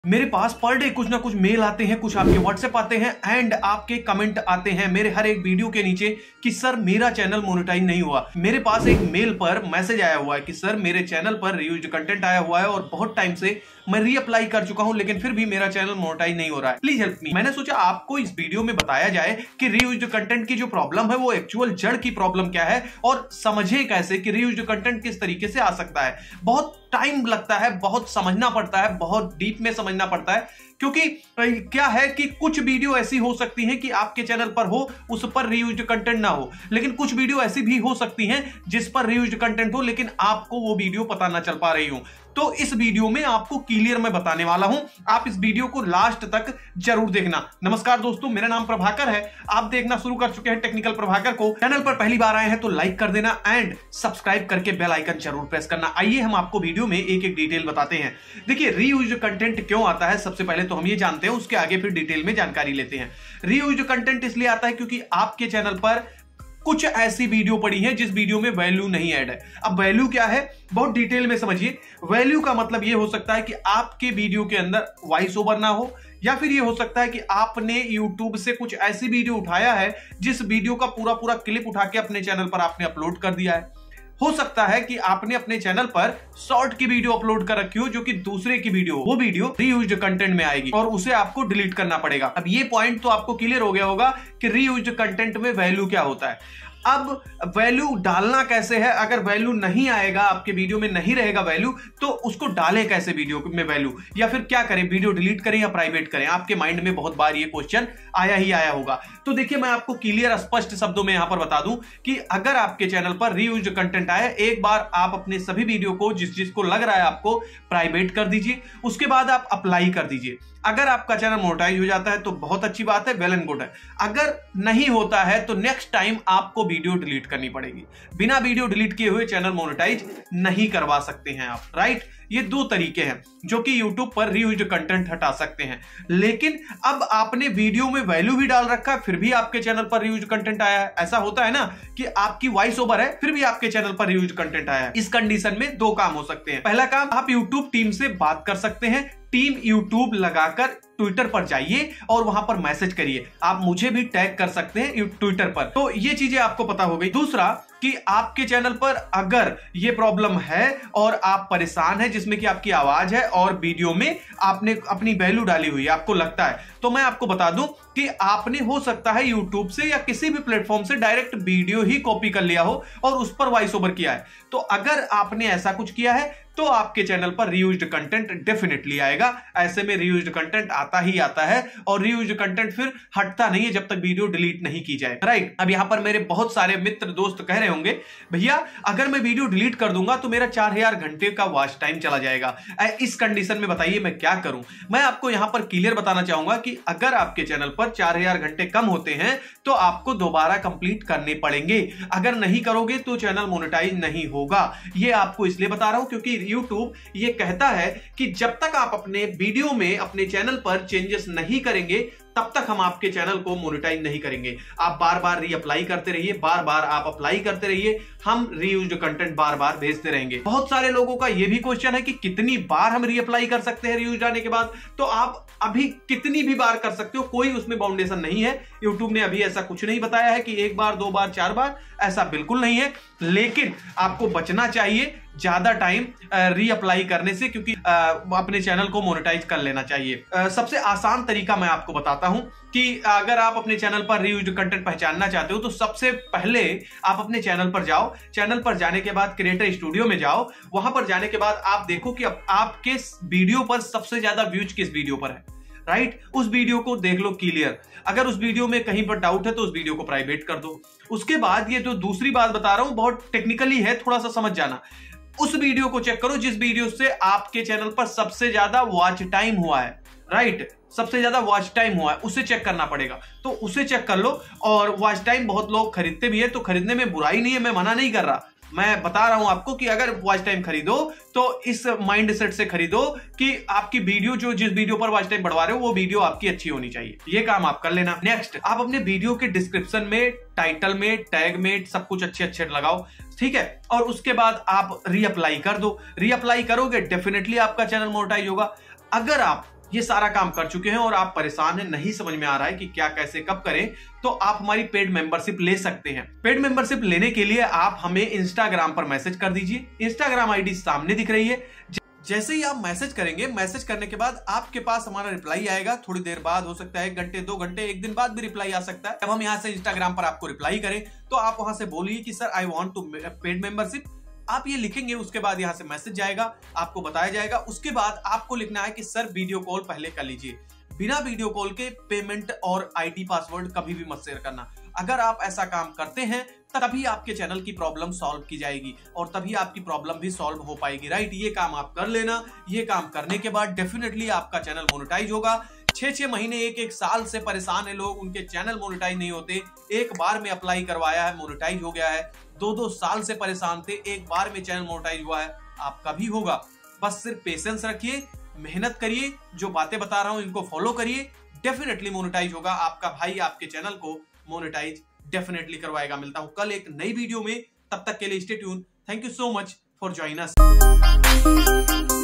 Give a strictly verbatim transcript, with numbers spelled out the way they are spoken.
मेरे पास per day कुछ ना कुछ मेल आते हैं, कुछ आपके व्हाट्सएप आते हैं एंड आपके कमेंट आते हैं मेरे हर एक वीडियो के नीचे कि सर मेरा चैनल मोनेटाइज नहीं हुआ। मेरे पास एक मेल पर मैसेज आया हुआ है कि सर मेरे चैनल पर रीयूज्ड कंटेंट आया हुआ है और बहुत टाइम से मैं रीअप्लाई कर चुका हूं लेकिन फिर भी मेरा चैनल मोनेटाइज नहीं हो रहा है, प्लीज हेल्प मी। मैंने सोचा आपको इस वीडियो में बताया जाए कि रीयूज्ड कंटेंट की जो प्रॉब्लम है वो एक्चुअल जड़ की प्रॉब्लम क्या है और समझें कैसे कि रीयूज्ड कंटेंट किस तरीके से आ सकता है। बहुत टाइम लगता है, बहुत समझना पड़ता है, बहुत डीप में समझना पड़ता है, क्योंकि क्या है कि कुछ वीडियो ऐसी हो सकती हैं कि आपके चैनल पर हो उस पर रीयूज्ड कंटेंट ना हो, लेकिन कुछ वीडियो ऐसी भी हो सकती हैं जिस पर रीयूज्ड कंटेंट हो लेकिन आपको वो वीडियो पता ना चल पा रही हो। तो इस वीडियो में आपको क्लियर मैं बताने वाला हूं, आप इस वीडियो को लास्ट तक जरूर देखना। नमस्कार दोस्तों, मेरा नाम प्रभाकर है, आप देखना शुरू कर चुके हैं टेक्निकल प्रभाकर को। चैनल पर पहली बार आए हैं तो लाइक कर देना एंड सब्सक्राइब करके बेल आइकन जरूर प्रेस करना। आइए हम आपको वीडियो में एक एक डिटेल बताते हैं। देखिए रीयूज्ड कंटेंट क्यों आता है, सबसे पहले तो हम ये जानते हैं, उसके आगे फिर डिटेल में जानकारी लेते हैं। रीयूज्ड कंटेंट इसलिए आता है क्योंकि आपके चैनल पर कुछ ऐसी वीडियो पड़ी है जिस वीडियो में वैल्यू नहीं ऐड है। अब वैल्यू क्या है, बहुत डिटेल में समझिए। वैल्यू का मतलब यह हो सकता है कि आपके वीडियो के अंदर वॉइस ओवर ना हो, या फिर यह हो सकता है कि आपने यूट्यूब से कुछ ऐसी वीडियो उठाया है जिस वीडियो का पूरा पूरा क्लिप उठा के अपने चैनल पर आपने अपलोड कर दिया है। हो सकता है कि आपने अपने चैनल पर शॉर्ट की वीडियो अपलोड कर रखी हो जो कि दूसरे की वीडियो, वो वीडियो रीयूज्ड कंटेंट में आएगी और उसे आपको डिलीट करना पड़ेगा। अब ये पॉइंट तो आपको क्लियर हो गया होगा कि रीयूज्ड कंटेंट में वैल्यू क्या होता है। अब वैल्यू डालना कैसे है, अगर वैल्यू नहीं आएगा, आपके वीडियो में नहीं रहेगा वैल्यू, तो उसको डालें कैसे वीडियो में वैल्यू, या फिर क्या करें, वीडियो डिलीट करें या प्राइवेट करें। आपके माइंड में बहुत बार ये क्वेश्चन आया ही आया होगा। तो देखिए मैं आपको क्लियर स्पष्ट शब्दों में यहां पर बता दूं कि अगर आपके चैनल पर रीयूज्ड कंटेंट आए, एक बार आप अपने सभी वीडियो को जिस जिसको लग रहा है आपको प्राइवेट कर दीजिए, उसके बाद आप अप्लाई कर दीजिए। अगर आपका चैनल मोनेटाइज हो जाता है तो बहुत अच्छी बात है, वेल एंड गुड है। अगर नहीं होता है तो नेक्स्ट टाइम आपको वीडियो डिलीट करनी पड़ेगी। बिना वीडियो डिलीट किए हुए चैनल मोनेटाइज नहीं करवा सकते हैं आप, राइट। ये दो तरीके हैं जो कि YouTube पर रीयूज्ड कंटेंट हटा सकते हैं। लेकिन अब आपने वीडियो में वैल्यू भी डाल रखा है फिर भी आपके चैनल पर रीयूज्ड कंटेंट आया है। ऐसा होता है ना कि आपकी वॉइस ओवर है फिर भी आपके चैनल पर रीयूज्ड कंटेंट आया है। इस कंडीशन में दो काम हो सकते हैं। पहला काम, आप YouTube टीम से बात कर सकते हैं। टीम यूट्यूब लगाकर ट्विटर पर जाइए और वहां पर मैसेज करिए। आप मुझे भी टैग कर सकते हैं ट्विटर पर। तो ये चीजें आपको पता हो गई। दूसरा कि आपके चैनल पर अगर ये प्रॉब्लम है और आप परेशान हैं, जिसमें कि आपकी आवाज है और वीडियो में आपने अपनी वैल्यू डाली हुई है, आपको लगता है, तो मैं आपको बता दूं कि आपने हो सकता है यूट्यूब से या किसी भी प्लेटफॉर्म से डायरेक्ट वीडियो ही कॉपी कर लिया हो और उस पर वॉइस ओवर किया है। तो अगर आपने ऐसा कुछ किया है तो आपके चैनल पर रीयूज्ड कंटेंट डेफिनेटली आएगा। ऐसे में रीयूज्ड कंटेंट आता ही आता है और रीयूज्ड कंटेंट फिर हटता नहीं है जब तक वीडियो डिलीट नहीं की जाए, राइट। अब यहां पर मेरे बहुत सारे मित्र दोस्त कह रहे होंगे, भैया अगर मैं वीडियो डिलीट कर दूंगा तो मेरा चार हजार घंटे का वॉच टाइम चला जाएगा। इस कंडीशन में बताइए मैं क्या करूं। मैं आपको यहां पर क्लियर बताना चाहूंगा कि अगर आपके चैनल पर चार हजार घंटे कम होते हैं तो आपको दोबारा कंप्लीट करने पड़ेंगे। अगर नहीं करोगे तो चैनल मोनेटाइज नहीं होगा। यह आपको इसलिए बता रहा हूं क्योंकि YouTube ये कहता है कि जब तक आप अपने वीडियो में अपने चैनल पर चेंजेस नहीं करेंगे तब तक हम आपके चैनल को मोनेटाइज नहीं करेंगे। आप बार बार रीअप्लाई करते रहिए, बार बार आप अप्लाई करते रहिए, हम रीयूज्ड कंटेंट बार बार भेजते रहेंगे। बहुत सारे लोगों का यह भी क्वेश्चन है कि कितनी बार हम रीअप्लाई कर सकते हैं रीयूज्ड आने के बाद। तो आप अभी कितनी भी बार कर सकते हो, कोई उसमें बाउंडेशन नहीं है। यूट्यूब ने अभी ऐसा कुछ नहीं बताया है कि एक बार, दो बार, चार बार, ऐसा बिल्कुल नहीं है। लेकिन आपको बचना चाहिए ज्यादा टाइम रीअप्लाई करने से, क्योंकि आ, अपने चैनल को मोनेटाइज कर लेना चाहिए। आ, सबसे आसान तरीका मैं आपको बताता हूं कि अगर आप अपने चैनल पर रीयूज्ड कंटेंट पहचानना चाहते हो तो सबसे पहले आप अपने चैनल पर जाओ। चैनल पर जाने के बाद क्रिएटर स्टूडियो में जाओ। वहां पर जाने के बाद आप देखो कि अब आपके वीडियो पर सबसे ज्यादा व्यूज किस वीडियो पर है, राइट। उस वीडियो को देख लो क्लियर। अगर उस वीडियो में कहीं पर डाउट है तो उस वीडियो को प्राइवेट कर दो। उसके बाद ये जो दूसरी बात बता रहा हूं बहुत टेक्निकली है, थोड़ा सा समझ जाना। उस वीडियो को चेक करो जिस वीडियो से आपके चैनल पर सबसे ज्यादा वॉच टाइम हुआ है, राइट। सबसे ज्यादा वॉच टाइम हुआ है, उसे चेक करना पड़ेगा। तो उसे चेक कर लो। और वॉच टाइम बहुत लोग खरीदते भी है, तो खरीदने में बुराई नहीं है, मैं मना नहीं कर रहा। मैं बता रहा हूं आपको कि अगर वॉच टाइम खरीदो तो इस माइंड सेट से खरीदो कि आपकी वीडियो, जो जिस वीडियो पर वॉच टाइम बढ़वा रहे हो वो वीडियो आपकी अच्छी होनी चाहिए। ये काम आप कर लेना। नेक्स्ट, आप अपने वीडियो के डिस्क्रिप्शन में, टाइटल में, टैग में सब कुछ अच्छे अच्छे लगाओ, ठीक है। और उसके बाद आप रीअप्लाई कर दो। रीअप्लाई करोगे डेफिनेटली आपका चैनल मोनेटाइज होगा। अगर आप ये सारा काम कर चुके हैं और आप परेशान हैं, नहीं समझ में आ रहा है कि क्या कैसे कब करें, तो आप हमारी पेड मेंबरशिप ले सकते हैं। पेड मेंबरशिप लेने के लिए आप हमें इंस्टाग्राम पर मैसेज कर दीजिए। इंस्टाग्राम आईडी सामने दिख रही है। जैसे ही आप मैसेज करेंगे, मैसेज करने के बाद आपके पास हमारा रिप्लाई आएगा। थोड़ी देर बाद, हो सकता है एक घंटे, दो घंटे, एक दिन बाद भी रिप्लाई आ सकता है। जब हम यहाँ से इंस्टाग्राम पर आपको रिप्लाई करें तो आप वहां से बोलिए कि sir I want to paid membership. आप ये लिखेंगे, उसके बाद यहाँ से मैसेज जाएगा, आपको बताया जाएगा। उसके बाद आपको लिखना है कि सर वीडियो कॉल पहले कर लीजिए। बिना वीडियो कॉल के पेमेंट और आईडी पासवर्ड कभी भी मत शेयर करना। अगर आप ऐसा काम करते हैं तभी आपके चैनल की प्रॉब्लम सॉल्व की जाएगी और तभी आपकी प्रॉब्लम भी सॉल्व हो पाएगी, राइट। ये काम आप कर लेना। ये काम करने के बाद डेफिनेटली आपका चैनल मोनेटाइज होगा। छह छह महीने, एक एक साल से परेशान है लोग, उनके चैनल मोनेटाइज नहीं होते। एक बार में अप्लाई करवाया है, मोनेटाइज हो गया है। दो दो साल से परेशान थे, एक बार में चैनल मोनेटाइज हुआ है। आपका भी होगा। बस सिर्फ पेशेंस रखिए, मेहनत करिए, जो बातें बता रहा हूं इनको फॉलो करिए, डेफिनेटली मोनेटाइज होगा। आपका भाई आपके चैनल को मोनेटाइज डेफिनेटली करवाएगा। मिलता हूं कल एक नई वीडियो में, तब तक के लिए stay tune. Thank you so much for joining us.